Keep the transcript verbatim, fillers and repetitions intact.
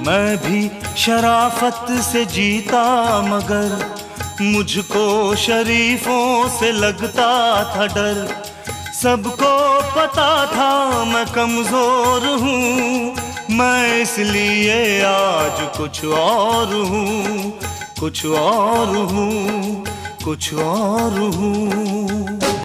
मैं भी शराफत से जीता मगर मुझको शरीफों से लगता था डर। सबको पता था मैं कमजोर हूँ, मैं इसलिए आज कुछ और हूँ, कुछ और हूँ, कुछ और हूँ।